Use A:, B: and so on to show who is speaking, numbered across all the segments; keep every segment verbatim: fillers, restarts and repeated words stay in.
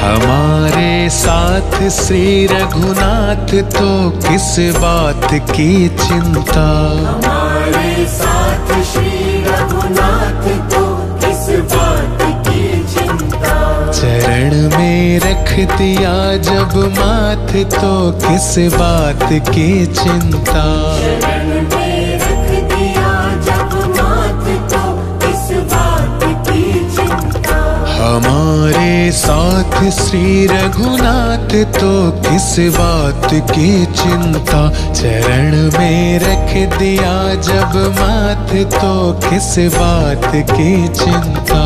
A: हमारे साथ श्री रघुनाथ तो किस बात की चिंता।
B: हमारे साथ श्री रघुनाथ तो किस बात की चिंता।
A: चरण में रख दिया जब माथ तो किस बात की चिंता।
B: चरण में रख दिया जब माथ तो किस बात की चिंता।
A: हमारे साथ श्री रघुनाथ तो किस बात की चिंता। चरण में रख दिया जब माथ तो किस बात की चिंता।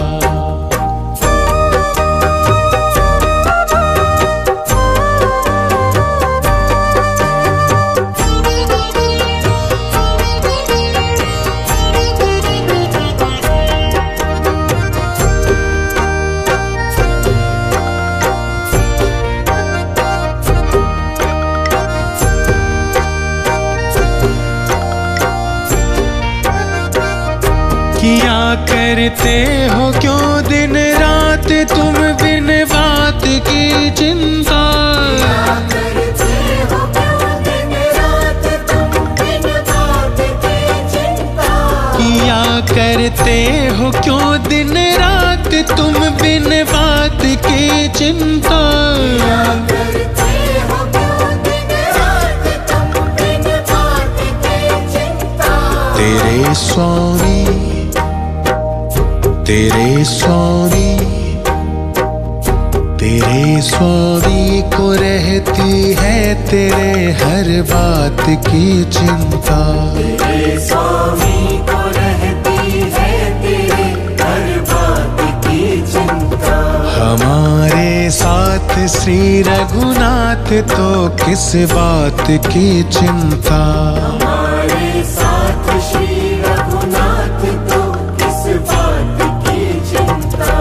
A: किया करते हो क्यों दिन रात तुम बिन बात की चिंता।
B: किया करते हो क्यों दिन रात तुम बिन बात की चिंता।
A: किया करते हो क्यों दिन रात तुम बिन बात की चिंता।
B: किया करते हो क्यों दिन रात तुम बिन बात की चिंता।
A: तेरे स्वामी तेरे स्वामी तेरे स्वामी को रहती है तेरे हर बात की चिंता।
B: तेरे स्वामी को रहती है तेरे हर बात की चिंता।
A: हमारे साथ श्री रघुनाथ तो किस बात की चिंता।
B: हमारे साथ श्री रघुनाथ तो किस बात की चिंता।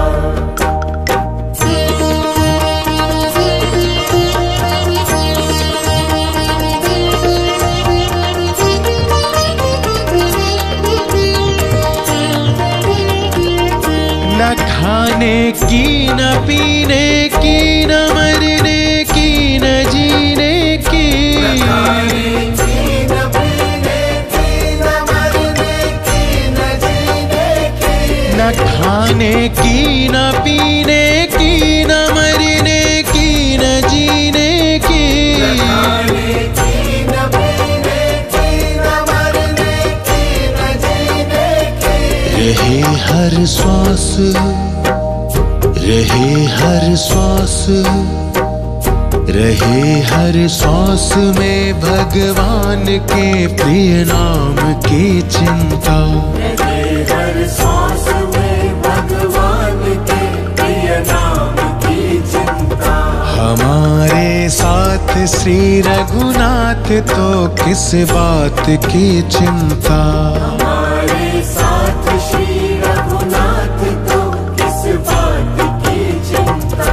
A: न खाने की न पीने की न मरने की न जीने की।
B: न खाने की न पीने की न मरने की न जीने की।
A: न खाने की न पीने की न मरने की न जीने की।
B: न खाने की न पीने की न मरने की न जीने की।
A: रहे हर श्वास रहे हर श्वास रहे हर श्वास में भगवान के प्रिय नाम की चिंता।
B: रहे हर सांस में भगवान के प्रिय नाम की चिंता।
A: हमारे साथ श्री रघुनाथ तो किस बात की चिंता।
B: हमारे साथ श्री रघुनाथ तो किस बात की चिंता।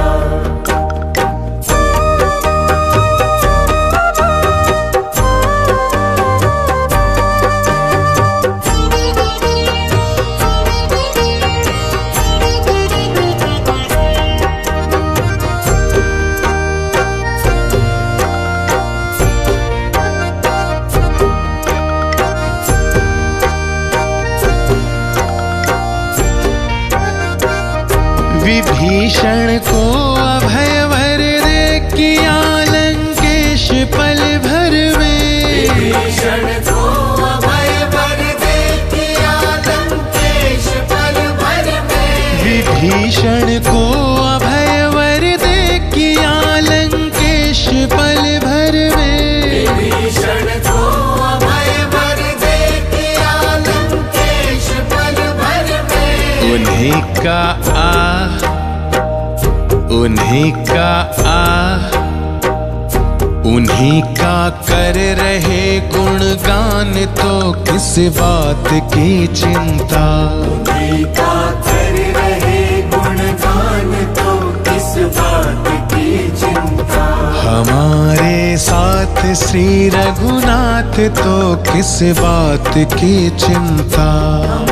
A: विभीषण को अभय वर दे किया लंकेश पल भर में।
B: विभीषण को अभय वर दे किया लंकेश पल भर में।
A: विभीषण को अभय वर दे किया लंकेश पल भर में।
B: विभीषण को अभय वर दे किया लंकेश पल भर में।
A: उन्हीं का आ उन्हीं का आ उन्हीं का कर रहे गुणगान तो किस बात की चिंता।
B: उन्हीं का कर रहे गुणगान तो किस बात की चिंता।
A: हमारे साथ श्री रघुनाथ तो किस बात की चिंता।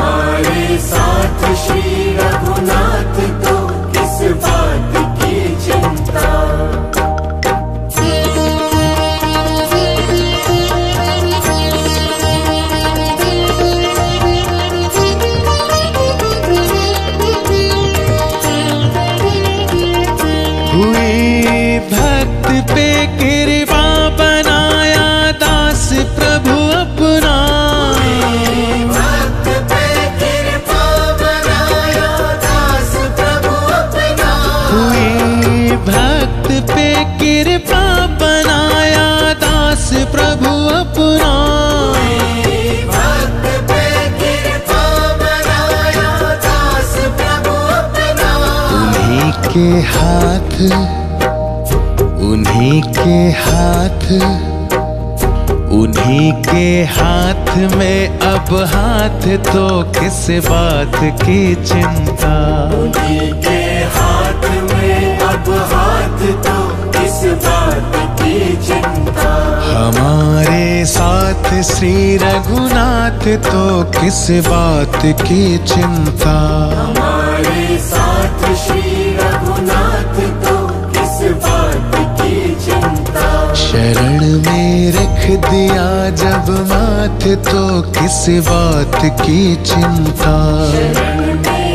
B: हमारे साथ श्री रघुनाथ तो किस बात की चिंता।
A: हुई भक्त पे कृपा बनाया दास प्रभु अपना।
B: भक्त पे कृपा बनाया दास प्रभु अपना।
A: हुई भक्त पे कृपा बनाया दास प्रभु अपना।
B: भक्त पे कृपा बनाया दास प्रभु अपना।
A: उन्हीं के हाथ उन्हीं के हाथ उन्हीं के हाथ में अब हाथ तो किस बात की चिंता।
B: उन्हीं के हाथ में अब हाथ तो किस बात की चिंता।
A: हमारे साथ श्री रघुनाथ तो किस बात की चिंता।
B: हमारे साथ श्री रघुनाथ तो किस बात की चिंता।
A: शरण में रख दिया जब माथ तो किस बात की चिंता।
B: शरण में